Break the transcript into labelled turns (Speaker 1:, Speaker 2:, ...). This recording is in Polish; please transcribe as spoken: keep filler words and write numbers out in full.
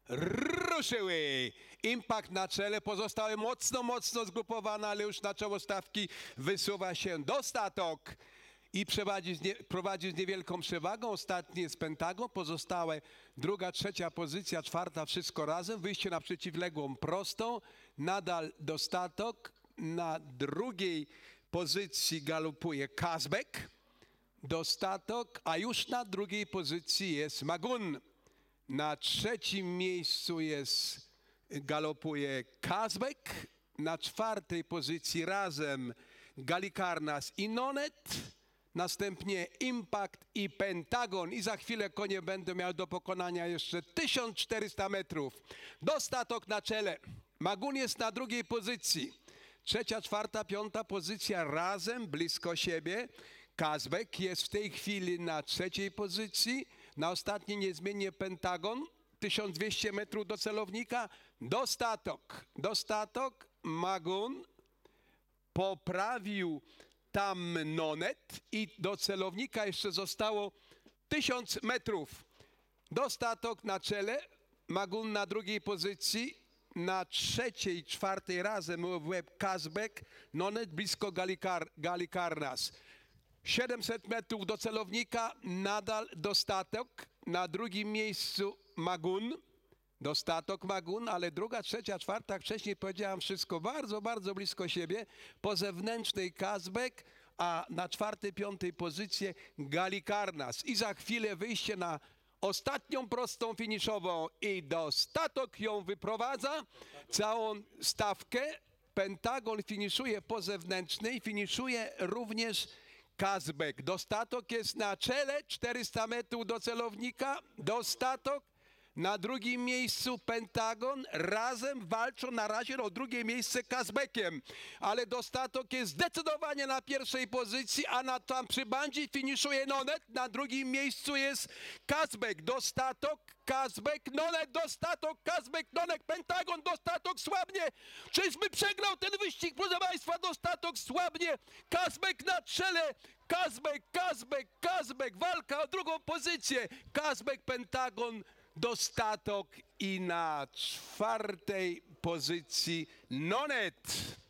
Speaker 1: ruszyły. Impact na czele, pozostałe mocno, mocno zgrupowane, ale już na czoło stawki wysuwa się Dostatok i prowadzi z, nie, prowadzi z niewielką przewagą. Ostatni jest Pentagon, pozostałe druga, trzecia pozycja, czwarta, wszystko razem. Wyjście na przeciwległą prostą, nadal Dostatok. Na drugiej pozycji galopuje Kazbek, Dostatok, a już na drugiej pozycji jest Magun. Na trzecim miejscu jest, galopuje Kazbek, na czwartej pozycji razem Galikarnas i Nonet, następnie Impact i Pentagon i za chwilę konie będą miały do pokonania jeszcze tysiąc czterysta metrów. Dostatok na czele, Magun jest na drugiej pozycji, trzecia, czwarta, piąta pozycja razem blisko siebie. Kazbek jest w tej chwili na trzeciej pozycji, na ostatniej niezmiennie Pentagon, tysiąc dwieście metrów do celownika, Dostatok, Dostatok, Magun, poprawił tam Nonet i do celownika jeszcze zostało tysiąc metrów. Dostatok na czele, Magun na drugiej pozycji, na trzeciej, czwartej razem w łeb Kazbek, Nonet blisko Galikar, Galikarnas. siedemset metrów do celownika, nadal Dostatok, na drugim miejscu Magun, Dostatok, Magun, ale druga, trzecia, czwarta, jak wcześniej powiedziałem, wszystko bardzo, bardzo blisko siebie. Po zewnętrznej Kazbek, a na czwartej, piątej pozycji Galikarnas. I za chwilę wyjście na ostatnią prostą finiszową i Dostatok ją wyprowadza, całą stawkę. Pentagon finiszuje po zewnętrznej, finiszuje również Kazbek. Dostatok jest na czele, czterysta metrów do celownika. Dostatok na drugim miejscu Pentagon. Razem walczą na razie o drugie miejsce Kazbekiem. Ale Dostatok jest zdecydowanie na pierwszej pozycji, a na tam przy bandzie finiszuje Nonet. Na drugim miejscu jest Kazbek. Dostatok, Kazbek, Nonet, Dostatok, Kazbek, Nonet, Pentagon, Dostatok słabnie. Czyżby przegrał ten wyścig, proszę Państwa? Dostatok słabnie. Kazbek na czele. Kazbek, Kazbek, Kazbek. Walka o drugą pozycję. Kazbek, Pentagon, Dostatok i na czwartej pozycji Nonet.